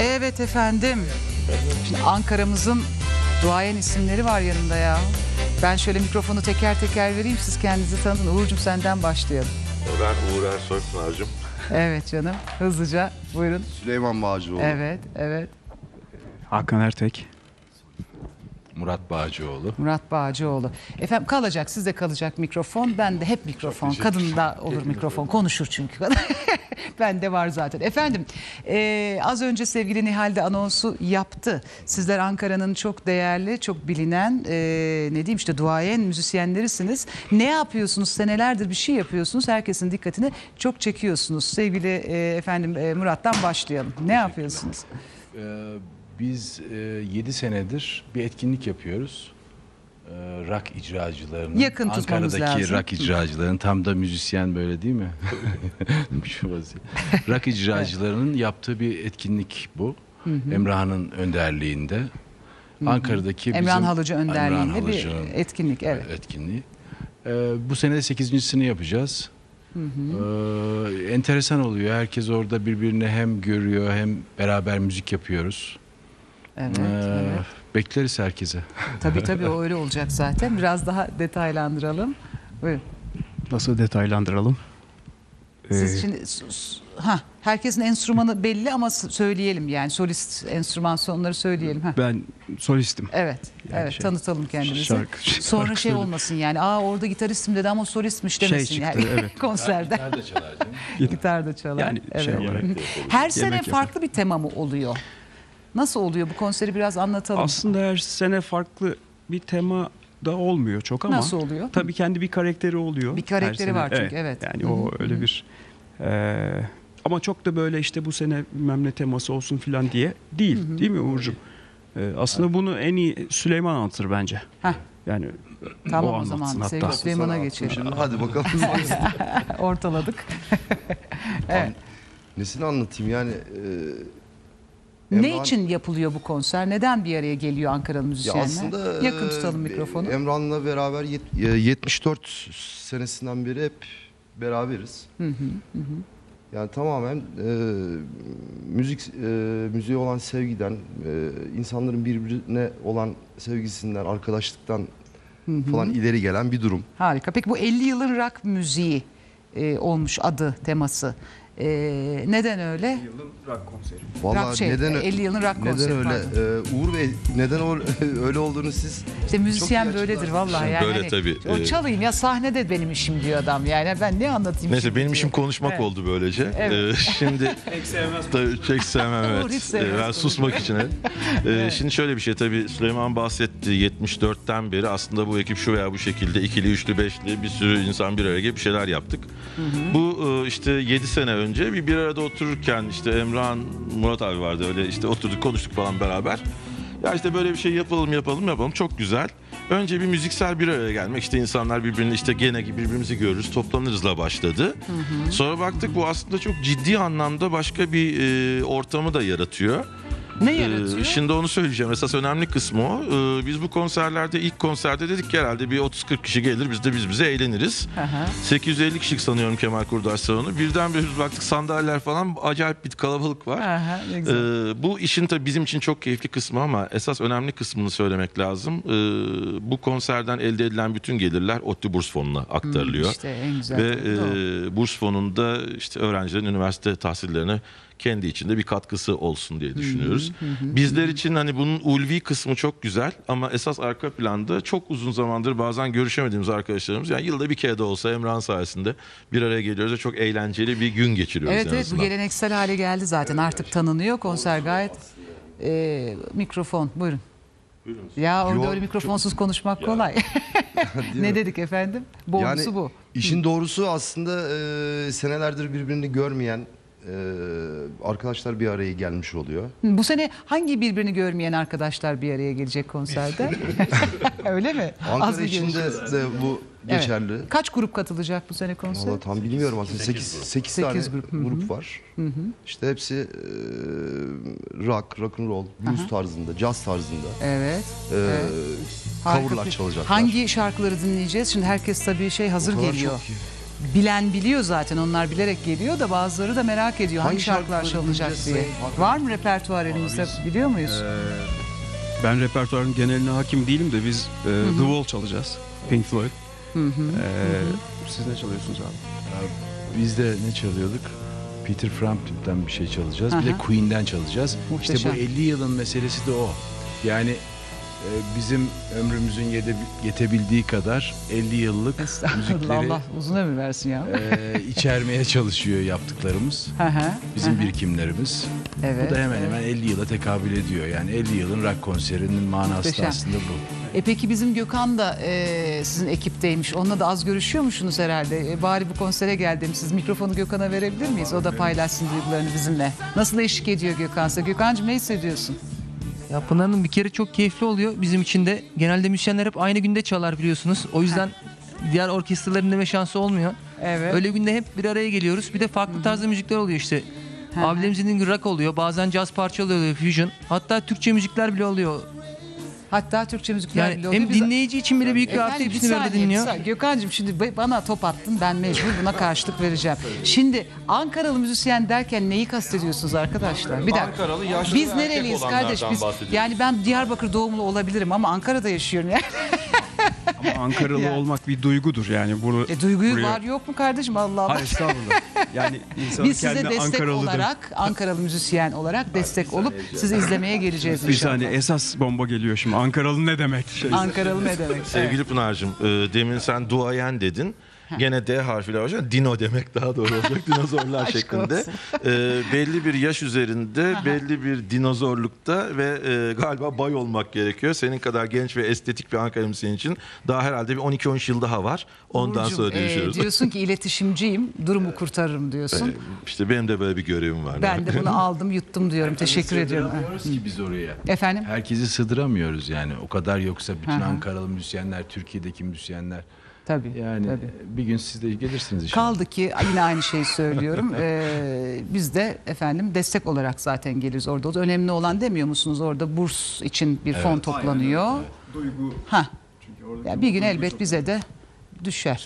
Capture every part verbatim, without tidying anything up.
Evet efendim. Şimdi Ankara'mızın duayen isimleri var yanında ya. Ben şöyle mikrofonu teker teker vereyim, siz kendinizi tanıtın. Uğur'cum senden başlayalım. Ben Uğur Ersoy Pınar'cığım. Evet canım, hızlıca buyurun. Süleyman Bağcıoğlu. Evet, evet. Hakan Ertek. Murat Bağcıoğlu. Murat Bağcıoğlu. Efendim kalacak, sizde kalacak mikrofon. Ben de hep mikrofon. Kadın da olur mikrofon. Konuşur çünkü. Ben de var zaten. Efendim e, az önce sevgili Nihal de anonsu yaptı. Sizler Ankara'nın çok değerli, çok bilinen e, ne diyeyim işte duayen müzisyenlerisiniz. Ne yapıyorsunuz? Senelerdir bir şey yapıyorsunuz. Herkesin dikkatini çok çekiyorsunuz. Sevgili e, efendim e, Murat'tan başlayalım. Ne yapıyorsunuz? Ee, biz e, yedi senedir bir etkinlik yapıyoruz. Ee, rock icracılarının, Yakın tutmamız Ankara'daki lazım. rock icracılarının, tam da müzisyen böyle değil mi? Şu vaziyet. Rock icracılarının yaptığı bir etkinlik bu. Emrah'ın önderliğinde. Hı hı. Ankara'daki bizim Emrah Halıcı önderliğinde Emrah bir Halıcı'nın etkinlik. Evet. etkinliği. Ee, bu sene de sekizincisini yapacağız. Hı hı. Ee, enteresan oluyor. Herkes orada birbirini hem görüyor hem beraber müzik yapıyoruz. Evet, Ee, evet. Bekleriz herkese. Tabii tabii o öyle olacak zaten. Biraz daha detaylandıralım. Buyurun. Nasıl detaylandıralım? Siz Ee, şimdi ha herkesin enstrümanı belli ama söyleyelim yani solist enstrüman sonları söyleyelim. Ha. Ben solistim. Evet. Yani evet şey, tanıtalım kendimizi. şarkı- Sonra şarkı şey söyle- olmasın yani. Aa orada gitaristim dedi ama solistmiş demesin Şey çıktı, yani. evet. Konserde. Nerede çalar canım? Gitar da çalar. Yani evet. şey olarak. Her sene yapar. farklı bir tema mı oluyor? Nasıl oluyor bu konseri biraz anlatalım. Aslında her sene farklı bir tema da olmuyor çok ama. Nasıl oluyor? Tabii kendi bir karakteri oluyor. Bir karakteri her sene. var çünkü, evet. Yani Hı hı, o öyle bir e, ama çok da böyle işte bu sene bilmem ne teması olsun filan diye değil. Değil mi Uğur'cum? E, aslında bunu en iyi Süleyman anlatır bence. Heh. Yani Tamam o o zaman anlatsın sevgili hatta. Süleyman'a Sana geçelim. attım şimdi. Hadi bakalım. Ortaladık. Evet. Nesini anlatayım yani. E, Ne Emrah'ın- için yapılıyor bu konser? Neden bir araya geliyor Ankaralı Ya müzisyenler? aslında Yakın e, tutalım mikrofonu. Emrah'la beraber yet- e, yetmiş dört senesinden beri hep beraberiz. Hı hı, hı. Yani tamamen e, müzik e, müziğe olan sevgiden, e, insanların birbirine olan sevgisinden, arkadaşlıktan falan ileri gelen bir durum. Harika. Peki bu elli yılın rock müziği e, olmuş adı, teması. E, neden öyle? Yılın rock konseri. Vallahi Rock şey, neden elli yılın rock neden konseri, öyle pardon. e, Uğur Bey neden o- öyle olduğunu siz İşte müzisyen Çok iyi böyledir açıklarsın. vallahi. Yani Böyle hani, tabii, O e- çalayım ya sahnede benim işim diyor adam. Yani ben ne anlatayım Neyse şimdi benim diyor. işim konuşmak Evet. oldu böylece. Evet. Ee, şimdi tabii pek sevmem Uğur evet. hiç sevmez Ee, ben bunu. susmak için evet. Ee, Şimdi şöyle bir şey tabii Süleyman bahsetti, yetmiş dörtten beri aslında bu ekip şu veya bu şekilde ikili, üçlü, beşli bir sürü insan bir araya gelip bir şeyler yaptık. Hı hı. Bu e, işte yedi sene önce bir bir arada otururken işte Emrah'ın, Murat abi vardı, öyle işte oturduk konuştuk falan beraber. Ya işte böyle bir şey yapalım yapalım yapalım, çok güzel. Önce bir müziksel bir araya gelmek, işte insanlar birbirini işte gene birbirimizi görürüz, toplanırızla başladı. Hı hı. Sonra baktık bu aslında çok ciddi anlamda başka bir e, ortamı da yaratıyor. Ne Ee, yaratıyor? Şimdi onu söyleyeceğim. Esas önemli kısmı o. Ee, biz bu konserlerde, ilk konserde dedik ki herhalde bir otuz kırk kişi gelir, biz de biz bize eğleniriz. Hı hı. sekiz yüz elli kişilik sanıyorum Kemal Kurdaş salonu. Birdenbire biz baktık sandalyeler falan, acayip bir kalabalık var. Aha, ne güzel. Ee, bu işin tabii bizim için çok keyifli kısmı ama esas önemli kısmını söylemek lazım. Ee, bu konserden elde edilen bütün gelirler ODTÜ Burs Fonu'na aktarılıyor. İşte en güzel. Ve tarafı o. e, burs fonunda işte öğrencilerin üniversite tahsillerine kendi içinde bir katkısı olsun diye düşünüyoruz. Bizler için hani bunun ulvi kısmı çok güzel ama esas arka planda çok uzun zamandır bazen görüşemediğimiz arkadaşlarımız, yani yılda bir kere de olsa Emrah'ın sayesinde bir araya geliyoruz ve çok eğlenceli bir gün geçiriyoruz Evet en evet bu azından. geleneksel hale geldi zaten. Artık tanınıyor. Konser gayet e, mikrofon buyurun. Ya orada Yo, öyle mikrofonsuz konuşmak kolay. Ne dedik efendim? Bonusu yani bu. işin doğrusu aslında e, senelerdir birbirini görmeyen e, arkadaşlar bir araya gelmiş oluyor. Hı, Bu sene hangi birbirini görmeyen arkadaşlar bir araya gelecek konserde? Öyle mi? Az Ankara mı içinde görüşürüz? de bu Evet. geçerli. Kaç grup katılacak bu sene konsere? Vallahi tam bilmiyorum aslında. sekiz sekiz tane Sekiz grup. grup, Hı hı. var. İşte hepsi e, rock, rock and roll, blues tarzında, jazz tarzında. Evet. E, Harika coverlar bir- çalacaklar. Hangi şarkıları dinleyeceğiz? Şimdi herkes tabii şey hazır O kadar geliyor. çok ki. bilen biliyor zaten, onlar bilerek geliyor da bazıları da merak ediyor hangi, Hangi şarkılar şarkıları çalınacak dinleyeceğiz diye. Sayın Hakan? Var mı repertuar elimizde, biliyor muyuz? Ee, ben repertuarın geneline hakim değilim de biz e, The Wall çalacağız. Pink Floyd. Ee, siz ne çalıyorsunuz abi? Biz de ne çalıyorduk? Peter Frampton'dan bir şey çalacağız. Bir de Aha. Queen'den çalacağız. İşte Muhteşem. bu elli yılın meselesi de o. Yani e, bizim ömrümüzün yede, yetebildiği kadar elli yıllık Estağfurullah, müzikleri Allah uzun ömür versin ya. e, içermeye çalışıyor yaptıklarımız. Hı hı, Bizim hı hı. birikimlerimiz. Evet, Bu da hemen evet. hemen elli yıla tekabül ediyor. Yani elli yılın rock konserinin manası Muhteşem. da aslında bu. E peki bizim Gökhan da e, sizin ekipteymiş. Onunla da az görüşüyormuşsunuz herhalde. E, bari bu konsere geldim. Siz mikrofonu Gökhan'a verebilir miyiz? O da paylaşsın duygularını bizimle. Nasıl eşlik ediyor Gökhan size? Gökhan'cığım ne hissediyorsun? Ya Pınar'ın bir kere çok keyifli oluyor bizim için de. Genelde müzisyenler hep aynı günde çalar biliyorsunuz. O yüzden diğer orkestraların dinleme şansı olmuyor. Evet. Öyle günde hep bir araya geliyoruz. Bir de farklı tarzda müzikler oluyor işte. Abilerimizin dediği gibi rock oluyor. Bazen caz parçaları oluyor, fusion. Hatta Türkçe müzikler bile oluyor. Hatta Türkçe müzikler Yani bile oluyor. hem Biz- dinleyici için bile büyük bir artı, Efendim, bir hepsini böyle saniye, bir dinliyor. saniye. Gökhan'cığım şimdi ba- bana top attın, ben mecbur buna karşılık vereceğim. Şimdi Ankaralı müzisyen derken neyi kastediyorsunuz arkadaşlar? Bir dakika. Ankaralı, yaşlı Biz ve erkek nereliyiz olanlardan kardeş? Biz, bahsediyoruz. yani ben Diyarbakır doğumlu olabilirim ama Ankara'da yaşıyorum yani. Ama Ankaralı Yani. olmak bir duygudur yani. Bunu, E, duyguyu buraya- var yok mu kardeşim, Allah Allah. Hayır, estağfurullah. Yani insanın Biz size kendine destek Ankaralıdır. olarak, Ankaralı müzisyen olarak destek olup sizi izlemeye geleceğiz Bir inşallah. saniye, esas bomba geliyor şimdi. Ankaralı ne demek? Şey, Ankaralı ne demek? Sevgili Pınar'cığım, e, demin sen duayen dedin. Gene D harfiyle başlayan dino demek daha doğru olacak. Dinozorlar Aşk şeklinde. olsun. E, belli bir yaş üzerinde, belli bir dinozorlukta ve e, galiba bay olmak gerekiyor. Senin kadar genç ve estetik bir Ankara müziği için daha herhalde bir on iki on üç yıl daha var. Ondan Burcu'm, sonra e, görüşürüz. diyorsun ki iletişimciyim, durumu kurtarırım diyorsun. İşte benim de böyle bir görevim var. Ben de bunu aldım yuttum diyorum. Teşekkür ediyorum. Sığdıramıyoruz ki biz oraya. Efendim? Herkesi sığdıramıyoruz yani. O kadar yoksa bütün Hı hı. Ankaralı müzisyenler, Türkiye'deki müzisyenler. Tabii. Yani tabii. bir gün siz de gelirsiniz inşallah. Kaldı ki yine aynı şeyi söylüyorum. Ee, biz de efendim destek olarak zaten geliriz orada. O da önemli olan demiyor musunuz? Orada burs için bir fon toplanıyor. duygu. Ha. Ya bir gün elbet bize de düşer.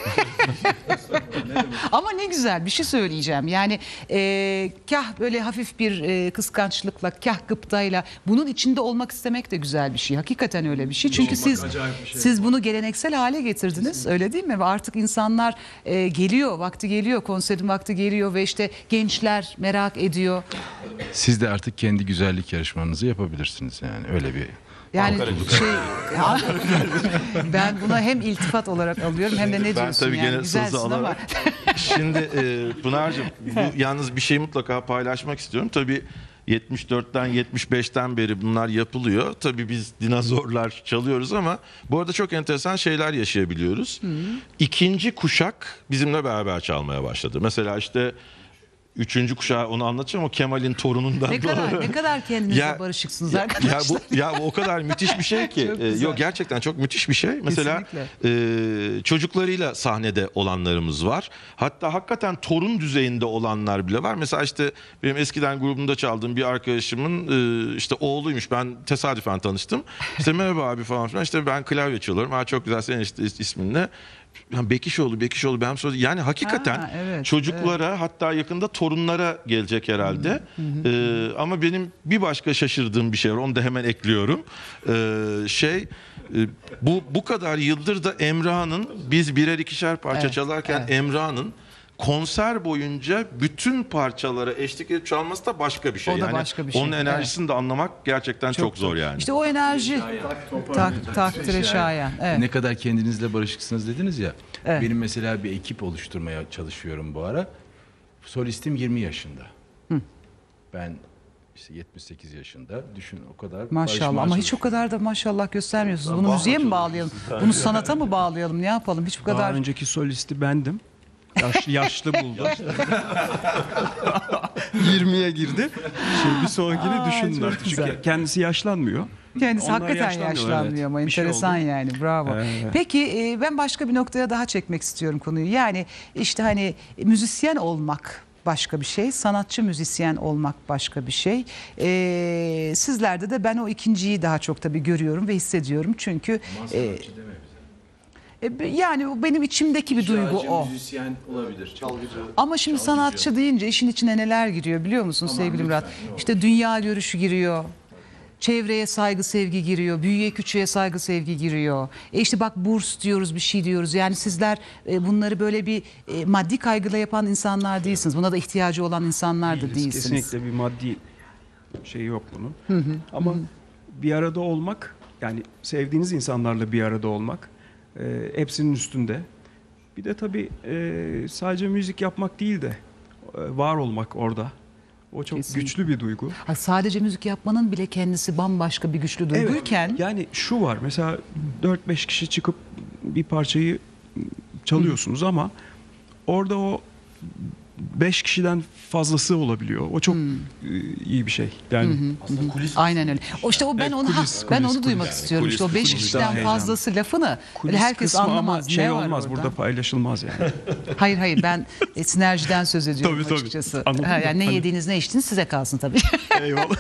Ama ne güzel bir şey söyleyeceğim. Yani e, kah böyle hafif bir e, kıskançlıkla, kah gıptayla bunun içinde olmak istemek de güzel bir şey. Hakikaten öyle bir şey. Çünkü siz siz bunu geleneksel hale getirdiniz. Öyle değil mi? Ve artık insanlar e, geliyor, vakti geliyor, konserin vakti geliyor ve işte gençler merak ediyor. Siz de artık kendi güzellik yarışmanızı yapabilirsiniz yani öyle bir. Yani şey ben buna hem iltifat olarak alıyorum hem de ne Ben diyorsun tabii yani gene güzelsin sözü ama alarak. Şimdi e, Pınar'cığım bu, yalnız bir şey mutlaka paylaşmak istiyorum. Tabii yetmiş dörtten yetmiş beşten beri bunlar yapılıyor. Tabii biz dinozorlar çalıyoruz ama bu arada çok enteresan şeyler yaşayabiliyoruz. İkinci kuşak bizimle beraber çalmaya başladı. Mesela işte üçüncü kuşağı onu anlatacağım. O Kemal'in torunundan. ne kadar ne kadar kendinizle Ya- barışıksınız Ya, arkadaşlar. ya bu ya bu o kadar müthiş bir şey ki. Çok Ee, güzel. yok gerçekten çok müthiş bir şey. Mesela e, çocuklarıyla sahnede olanlarımız var. Hatta hakikaten torun düzeyinde olanlar bile var. Mesela işte benim eskiden grubumda çaldığım bir arkadaşımın e, işte oğluymuş. Ben tesadüfen tanıştım. İşte merhaba abi falan filan. İşte ben klavye çalıyorum. Ha çok güzel, senin işte is- ismin ne? Yani Bekişoğlu, Bekişoğlu ben sonra yani hakikaten Ha, evet, çocuklara hatta yakında torunlara gelecek herhalde. Ee, ama benim bir başka şaşırdığım bir şey var. Onu da hemen ekliyorum. Ee, şey e, bu bu kadar yıldır da Emrah'ın biz birer ikişer parça Evet, çalarken evet. Emrah'ın konser boyunca bütün parçalara eşlik edip çalması da başka bir şey. O da yani başka bir şey. onun enerjisini de anlamak gerçekten çok, zor yani. İşte o enerji tak, takdire şayan. Evet. Ne kadar kendinizle barışıksınız dediniz ya. Evet. Benim mesela bir ekip oluşturmaya çalışıyorum bu ara. Solistim yirmi yaşında. Ben işte yetmiş sekiz yaşında. Düşün o kadar. Maşallah barışmaya ama hiç o çalışıyorum. kadar da maşallah göstermiyorsunuz. Bunu müziğe mi bağlayalım? Bunu sanata mı bağlayalım? Ne yapalım? Hiç bu Daha kadar. önceki solisti bendim. Yaş, yaşlı buldu. yirmiye girdi. Şimdi bir sonrakini Aa, düşündüm çok artık. güzel. Çünkü kendisi yaşlanmıyor. Kendisi Onlar hakikaten yaşlanmıyor, yaşlanmıyor evet. ama Bir şey enteresan oldu. yani, bravo. Evet. Peki e, ben başka bir noktaya daha çekmek istiyorum konuyu. Yani işte hani müzisyen olmak başka bir şey, sanatçı müzisyen olmak başka bir şey. E, sizlerde de ben o ikinciyi daha çok tabii görüyorum ve hissediyorum çünkü e, E, yani o benim içimdeki bir duygu o. müzisyen olabilir. Çalgıcı. Ama şimdi sanatçı deyince işin içine neler giriyor biliyor musun sevgili Murat? İşte dünya görüşü giriyor. Çevreye saygı sevgi giriyor. Büyüye küçüğe saygı sevgi giriyor. E işte bak burs diyoruz, bir şey diyoruz. Yani sizler e, bunları böyle bir e, maddi kaygıyla yapan insanlar değilsiniz. Buna da ihtiyacı olan insanlar da Değiliz. değilsiniz. Kesinlikle bir maddi şey yok bunun. Hı hı, Ama hı. bir arada olmak, yani sevdiğiniz insanlarla bir arada olmak e, hepsinin üstünde. Bir de tabii e, sadece müzik yapmak değil de e, var olmak orada. O çok Kesinlikle. güçlü bir duygu. Ha, sadece müzik yapmanın bile kendisi bambaşka bir güçlü duyguyken. Evet, yani şu var mesela dört beş kişi çıkıp bir parçayı çalıyorsunuz, hı. ama orada o beş kişiden fazlası olabiliyor. O çok hmm. iyi bir şey. Yani hı hı. Aslında kulis. Aynen öyle. O işte o ben evet, onu kulis, ha, ben kulis, onu duymak yani, istiyorum. kulis, İşte o beş kulis, kişiden fazlası lafını kulis herkes anlamaz. Ama şey ne var olmaz orada? burada, paylaşılmaz yani. Hayır hayır ben e, sinerjiden söz ediyorum tabii, tabii. açıkçası. Anladım Ha, yani ne hani... yediğiniz ne içtiğiniz size kalsın tabii. Eyvallah.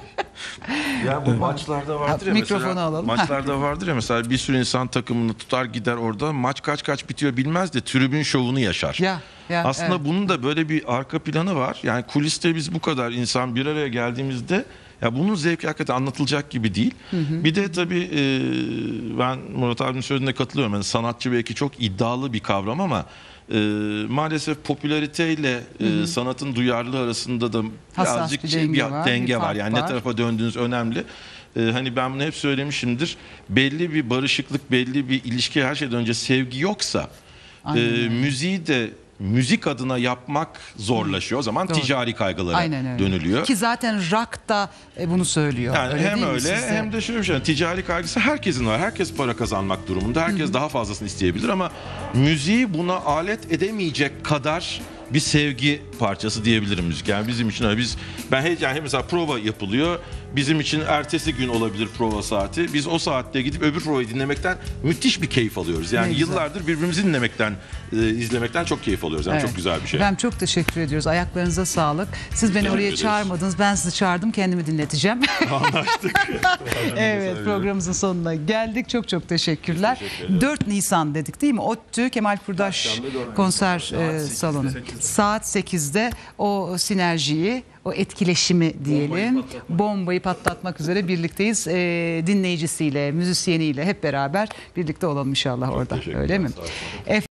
Ya bu maçlarda vardır ya Mikrofonu mesela, alalım. maçlarda vardır ya mesela bir sürü insan takımını tutar gider orada, maç kaç kaç bitiyor bilmez de tribün şovunu yaşar. Ya, ya, Aslında evet. bunun da böyle bir arka planı var. Yani kuliste biz bu kadar insan bir araya geldiğimizde ya bunun zevki hakikaten anlatılacak gibi değil. Hı hı. Bir de tabii e, ben Murat abinin söylediğine katılıyorum. Yani sanatçı belki çok iddialı bir kavram ama e, maalesef popülariteyle e, sanatın duyarlılığı arasında da Hassas birazcık bir şey, denge bir var, denge bir var. fark Yani var. ne tarafa döndüğünüz önemli. E, hani ben bunu hep söylemişimdir. Belli bir barışıklık, belli bir ilişki, her şeyden önce sevgi yoksa e, müziği de müzik adına yapmak zorlaşıyor. O zaman Doğru. ticari kaygılara Aynen öyle. dönülüyor. Ki zaten rock da e, bunu söylüyor. Yani öyle hem değil mi öyle sizde? hem de şöyle bir şey. Ticari kaygısı herkesin var. Herkes para kazanmak durumunda. Herkes Hı-hı. daha fazlasını isteyebilir ama müziği buna alet edemeyecek kadar bir sevgi parçası diyebilirim müzik. Yani bizim için öyle. Biz ben he, yani mesela prova yapılıyor. Bizim için ertesi gün olabilir prova saati. Biz o saatte gidip öbür provayı dinlemekten müthiş bir keyif alıyoruz. Yani yıllardır birbirimizi dinlemekten, e, izlemekten çok keyif alıyoruz. Yani evet. Çok güzel bir şey. Ben çok teşekkür ediyoruz. Ayaklarınıza sağlık. Siz beni oraya çağırmadınız. Ben sizi çağırdım. Kendimi dinleteceğim. Anlaştık. Evet, programımızın sonuna geldik. Çok çok teşekkürler. Teşekkür dört Nisan dedik değil mi? ODTÜ Kemal Kurdaş konser e, salonu. Saat sekizde o sinerjiyi, o etkileşimi diyelim, bombayı, patlatmak. bombayı patlatmak üzere birlikteyiz. E, dinleyicisiyle, müzisyeniyle hep beraber birlikte olalım inşallah orada. Öyle mi?